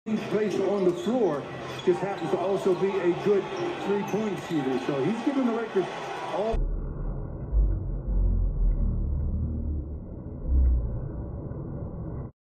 placed on the floor, just happens to also be a good three-point shooter. So he's given the Lakers all.